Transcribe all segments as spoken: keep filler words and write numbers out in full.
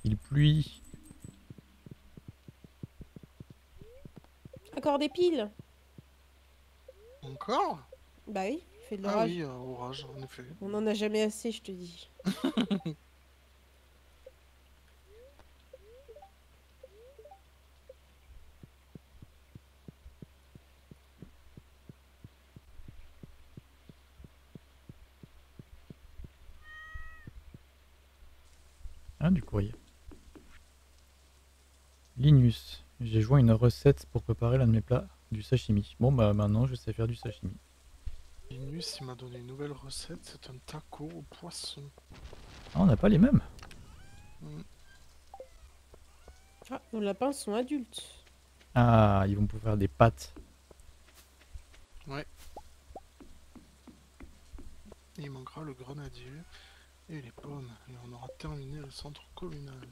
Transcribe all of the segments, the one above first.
Il pluie. Encore des piles? Encore? Bah oui, il fait de Ah l'orage. oui, euh, orage, en effet. On en a jamais assez, je te dis. Ah, du courrier. Linus, j'ai joint une recette pour préparer l'un de mes plats, du sashimi. Bon bah maintenant je sais faire du sashimi. Linus, il m'a donné une nouvelle recette, c'est un taco au poisson. Ah, on n'a pas les mêmes. Mm. Ah, nos lapins sont adultes. Ah, ils vont pouvoir faire des pâtes. Ouais. Et il manquera le grenadier et les pommes. Et on aura terminé le centre communal.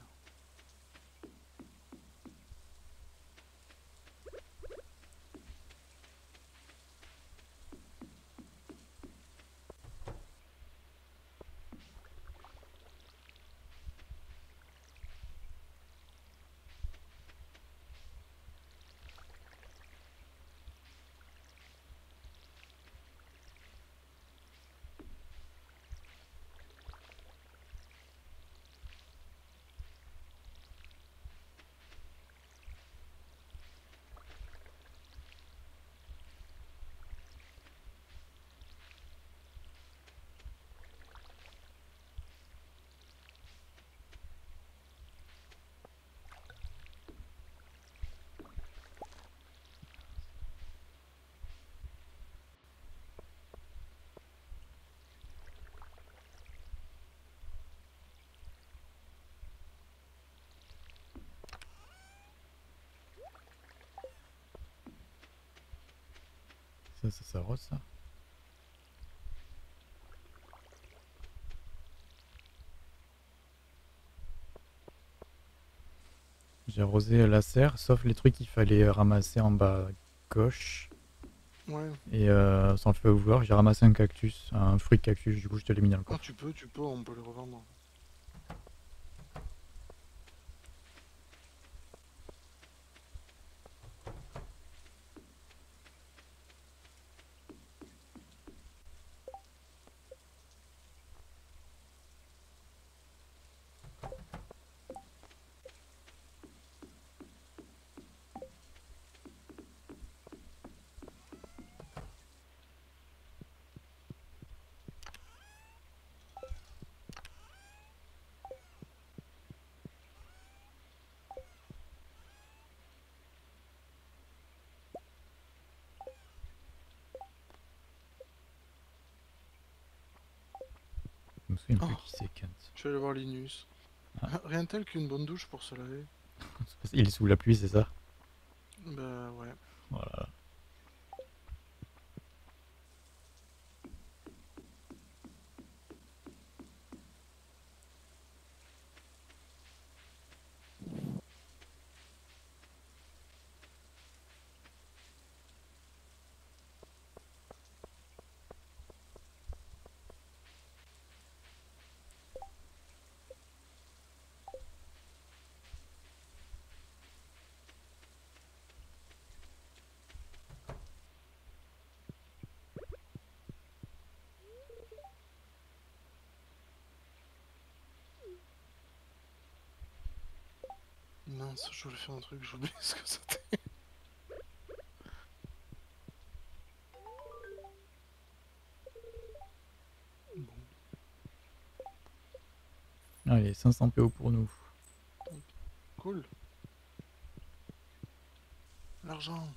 Ça, ça s'arrose ça. J'ai arrosé la serre, sauf les trucs qu'il fallait ramasser en bas gauche. Ouais. Et euh, sans le feu ouvert, j'ai ramassé un cactus, un fruit de cactus, du coup je te l'ai mis dans le Ah, coffre. tu peux, tu peux, on peut les revendre. Je me souviens Oh, plus qui c'est Kent. je vais aller voir Linus. Ah, Rien tel qu'une bonne douche pour se laver. il est sous la pluie, c'est ça? Bah ouais. Voilà. Mince, je voulais faire un truc, j'ai oublié ce que c'était. Bon, Allez, cinq cents P O pour nous. cool. L'argent.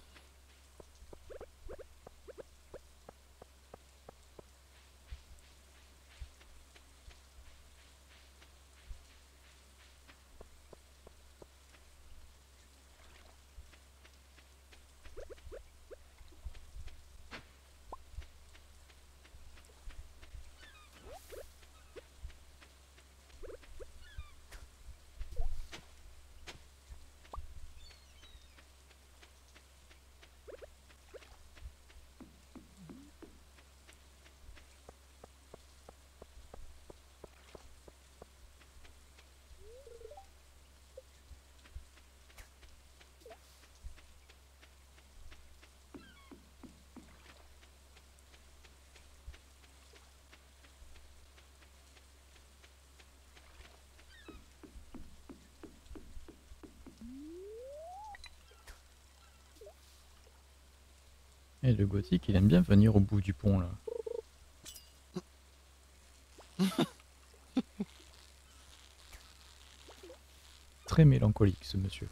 Et le gothique, il aime bien venir au bout du pont, là. Très mélancolique, ce monsieur.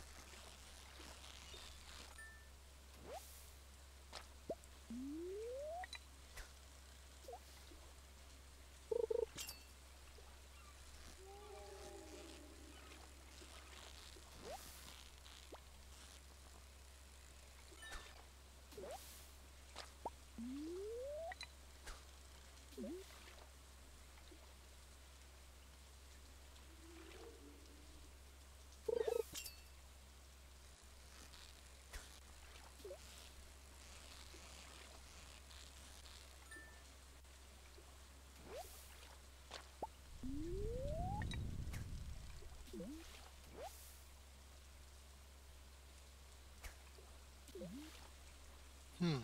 Hmm.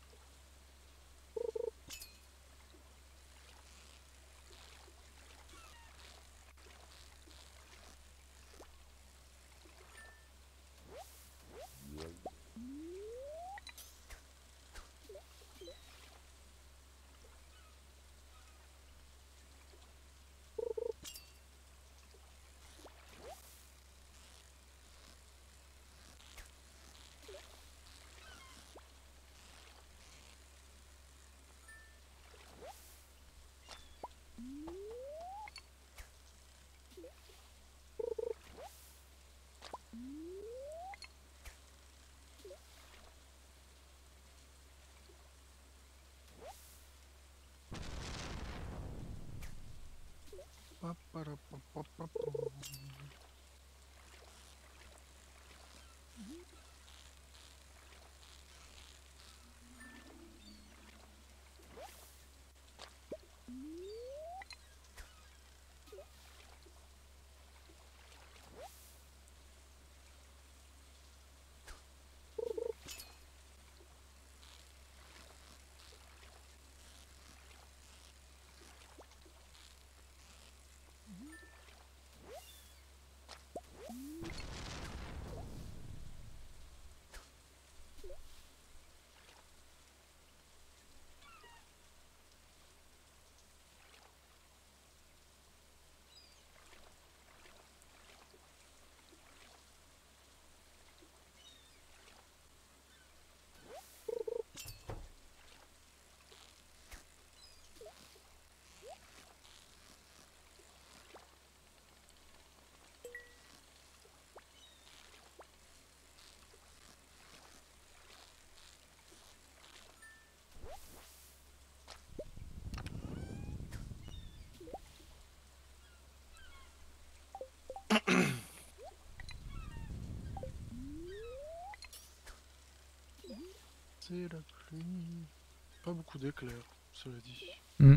Paparapapapapo. C'est la pluie. Pas beaucoup d'éclairs, cela dit. Hmm.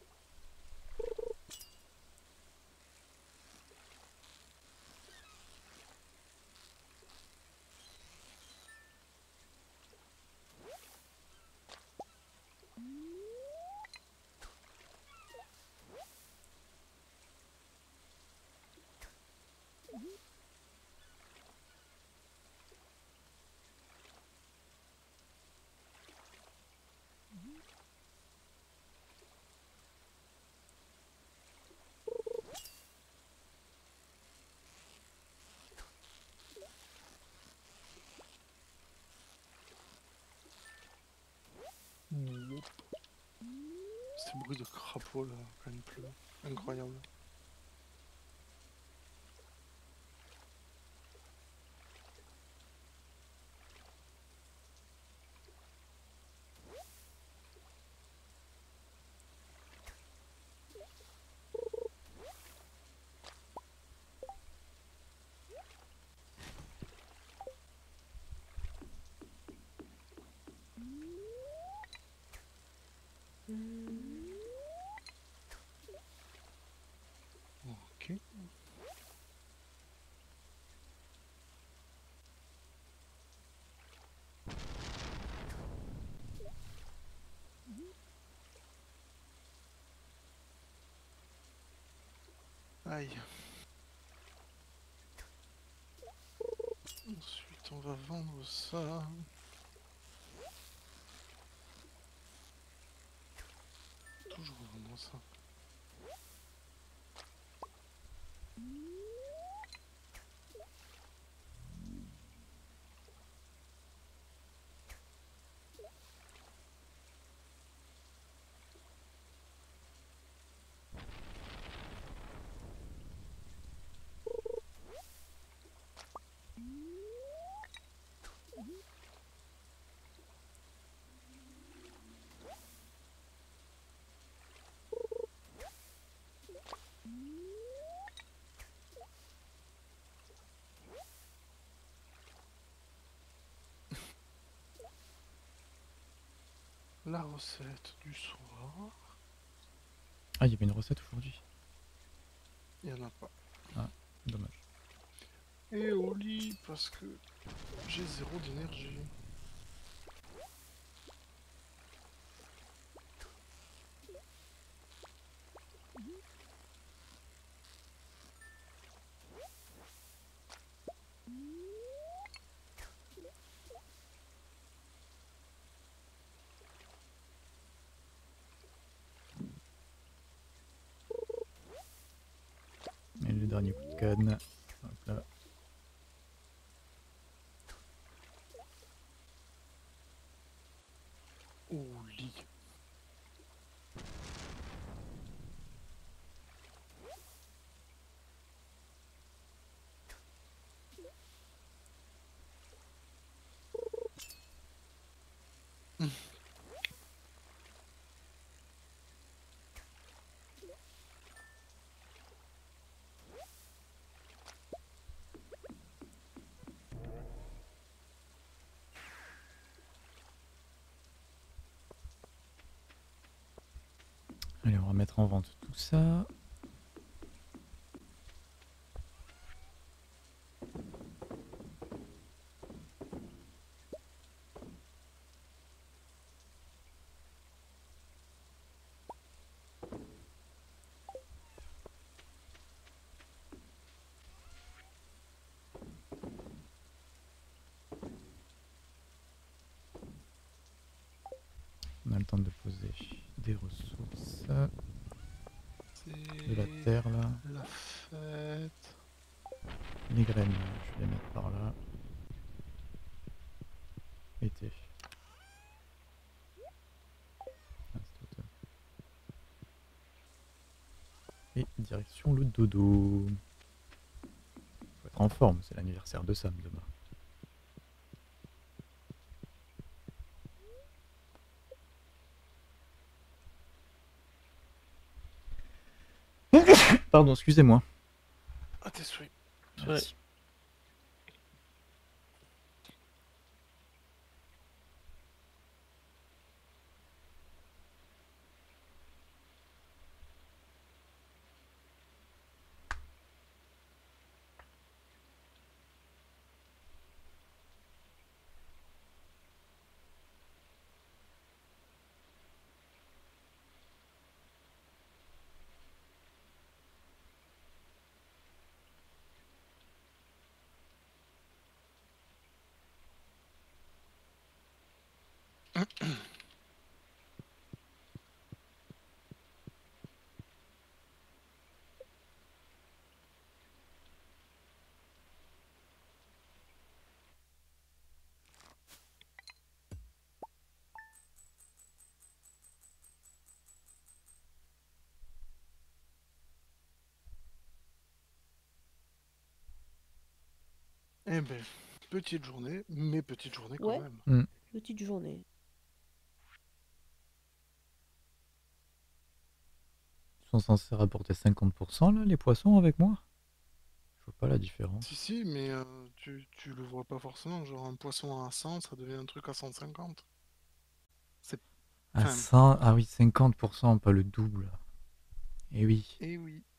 Yep. Ces bruits de crapaud là, quand il pleut. Incroyable. Ok. Aïe. Ensuite, on va vendre ça. ça. La recette du soir. Ah, il y avait une recette aujourd'hui. Il n'y en a pas. Ah, dommage. Et au lit, parce que j'ai zéro d'énergie. Et le dernier coup de canne. Hop là. Au lit. Allez, on va mettre en vente tout ça. On a le temps de poser des ressources. De la C'est terre là. la fête. Les graines, je vais les mettre par là. Été. Ah, c'est automne. Et direction le dodo. Faut être en forme, c'est l'anniversaire de Sam demain. Pardon, excusez-moi. À tes souhaits. Merci. Eh ben, petite journée, mais petite journée quand Ouais. même. Mm. Petite journée. Ils sont censés rapporter cinquante pour cent là, les poissons avec moi? Je vois pas la différence. Si, si, mais euh, tu, tu le vois pas forcément. Genre, un poisson à cent, ça devient un truc à cent cinquante. À Enfin, cent, ah oui, cinquante pour cent, pas le double. Et oui. eh oui.